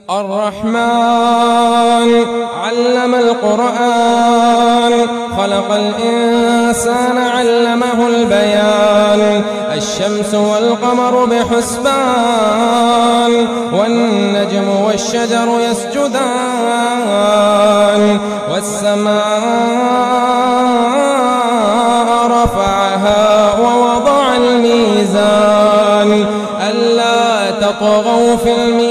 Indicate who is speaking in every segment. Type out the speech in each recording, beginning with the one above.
Speaker 1: الرحمن علم القرآن خلق الإنسان علمه البيان الشمس والقمر بحسبان والنجم والشجر يسجدان والسماء رفعها ووضع الميزان ألا تطغوا في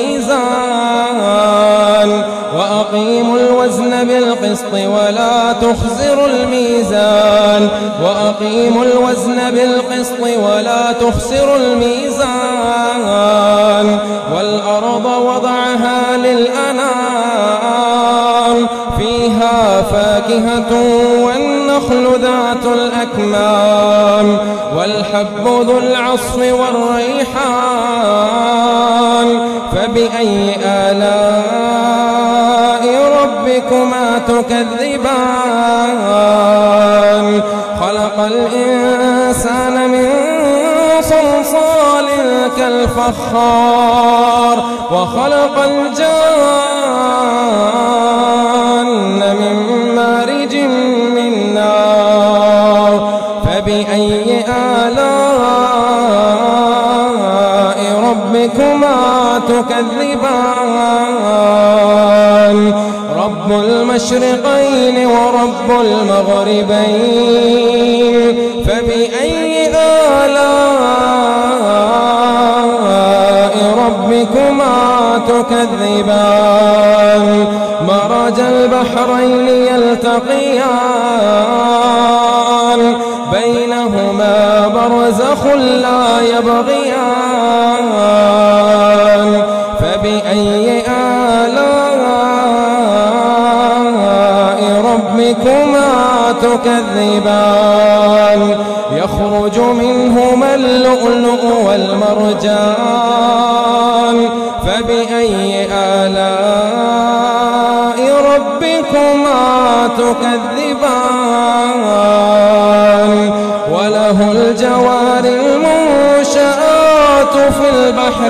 Speaker 1: الميزان وأقيموا الوزن بالقسط ولا تخسروا الميزان وأقيموا الوزن بالقسط ولا تخسروا الميزان والأرض وضعها للأنام فيها فاكهة والنخل ذات الأكمام والحب ذو العصف والريحان فبأي آلاء ربكما تكذبان خلق الإنسان من صلصال كالفخار وخلق الجان من مارج من نار فبأي آلاء ربكما تكذبان رب المشرقين ورب المغربين فبأي آلاء ربكما تكذبان مرج البحرين يلتقيان بينهما برزخ لا يبغيان فبأي آلاء ربكما تكذبان يخرج منهما اللؤلؤ والمرجان فبأي آلاء ربكما تكذبان وله الجوار المنشآت في البحر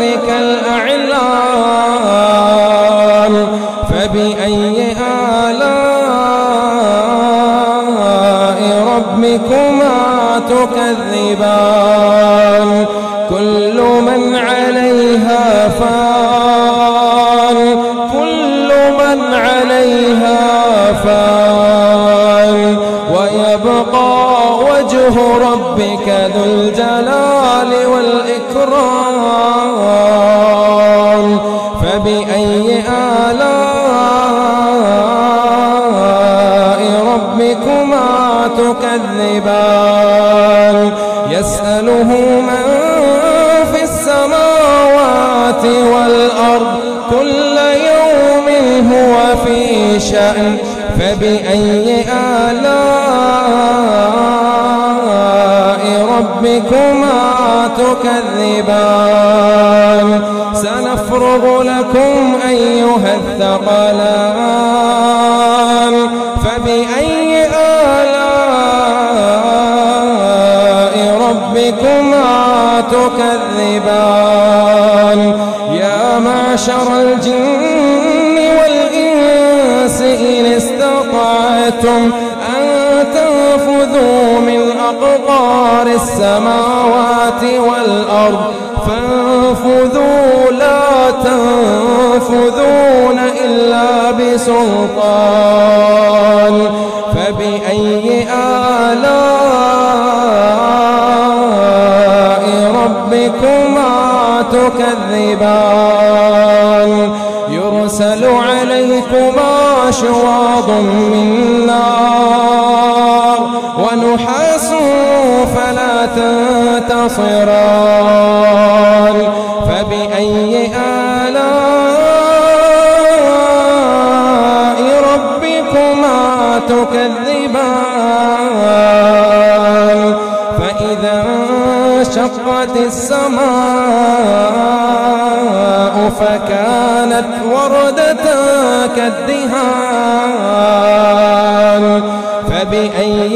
Speaker 1: كالأعلام فبأي آلاء ربكما تكذبان كل من عليها فان كل من عليها فان ويبقى وجه ربك ذو الجلال والإكرام فبأي آلاء ربكما تكذبان يسأله من في السماوات والأرض كل يوم هو في شأن فبأي آلاء ربكما تكذبان سنفرغ لكم أيها الثقلان فبأي آلاء ربكما تكذبان يا معشر الجن والإنس إن استطعتم أن تنفذوا من أقطار السماوات والأرض فانفذوا لا تنفذون إلا بسلطان فبأي آلاء ربكما تكذبان يرسل عليكما شواظ من نار ونحاس فلا تنتصران فبأي آلاء ربكما تكذبان فإذا انشقت السماء فكانت وردة كالدهان فبأي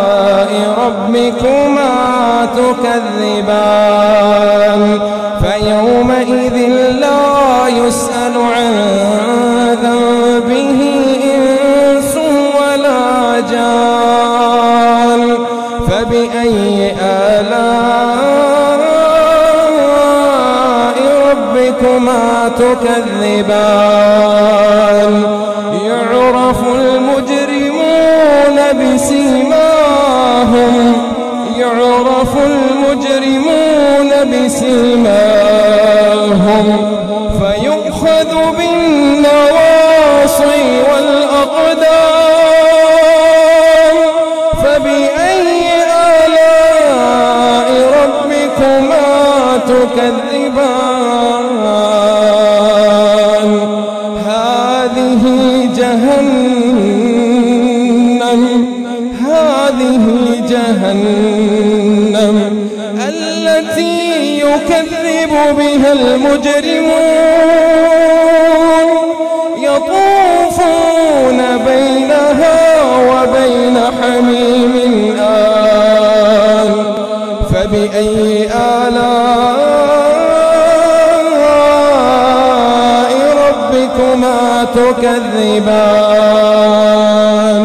Speaker 1: آلاء ربكما تكذبان يومئذ لا يسأل عن ذنبه إنس ولا جان فبأي آلاء ربكما تكذبان يعرف المجرمون بسيماهم فيؤخذ بالنواصي والأقدام فبأي آلاء ربكما تكذبان هذه جهنم التي يكذب بها المجرمون يطوفون بينها وبين حميم آن فبأي آلاء ربكما تكذبان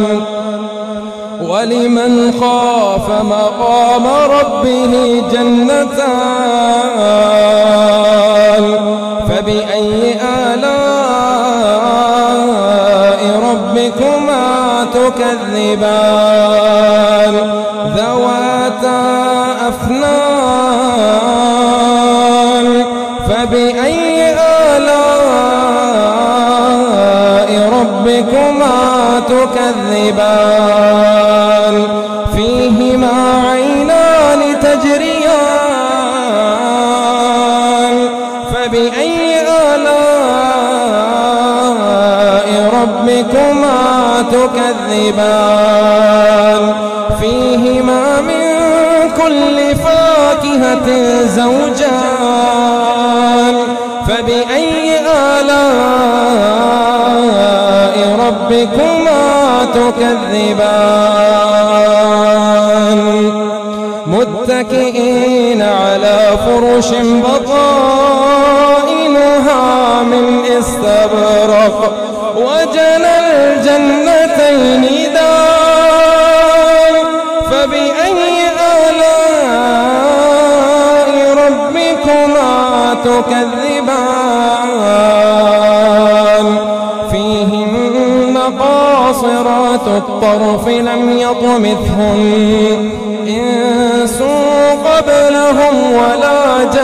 Speaker 1: ولمن خاف مقام ربه جنتان فبأي آلاء ربكما تكذبان ذواتا أفنان فبأي آلاء ربكما تكذبان فيهما عينان تجريان فبأي آلاء ربكما تكذبان فيهما من كل فاكهة زوجان فبأي آلاء ربكما تكذبان متكئين على فرش بطائنها من استبرق وجنى الجنتين دان فبأي آلاء ربكما تكذبان فيهن قاصرات الطرف لم يطمثهن إنس قبلهم ولا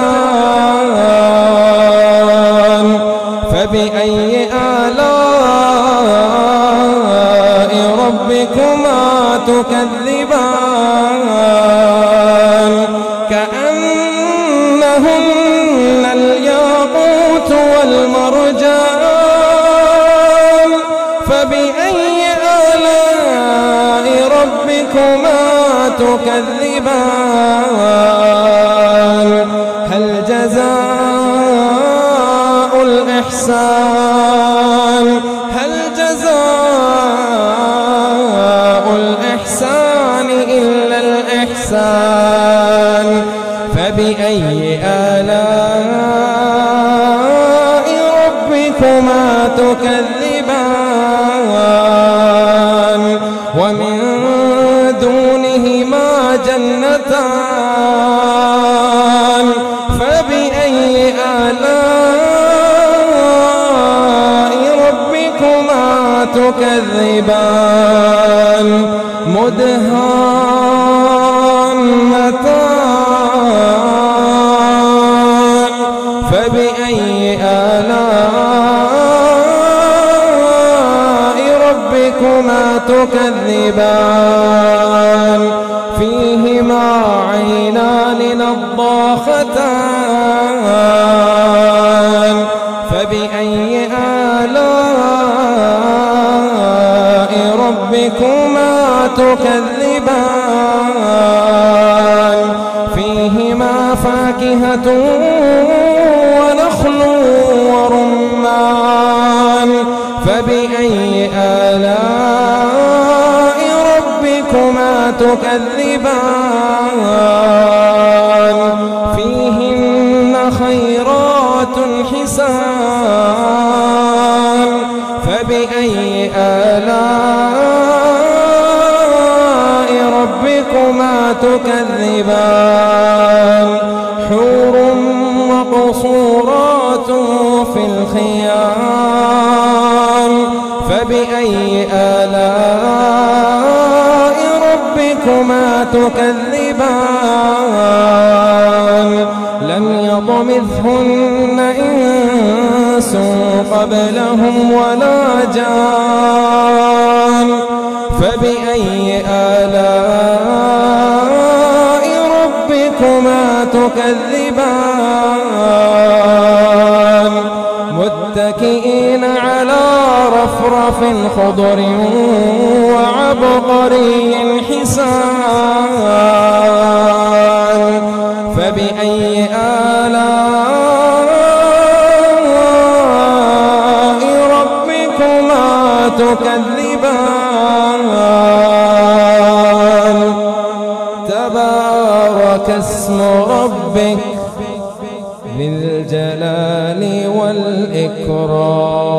Speaker 1: جان فبأي آلاء ربكما تكذبان كأنهن الياقوت والمرجان فبأي آلاء ربكما تكذبان هل جزاء الإحسان إلا الإحسان فبأي آلاء ربكما تكذبان ومن دونهما جنتان فبأي آلاء ربكما تكذبان مدهامتان فبأي آلاء ربكما تكذبان فيهما عينان نضاختان فبأي آلاء ربكما تكذبان فيهما فاكهة ونخل ورمان فبأي آلاء ربكما تكذبان فيهن خيرات خيرات حسان فبأي آلاء ربكما تكذبان حور مقصورات في الخيام فبأي آلاء ربكما تكذبان لم يطمثهن إنس قبلهم ولا جان فبأي آلاء ربكما تكذبان متكئين على رفرف خضر وعبقري حسان فبأي آلاء ربكما تكذبان تبارك اسم ربك ذي الجلال والإكرام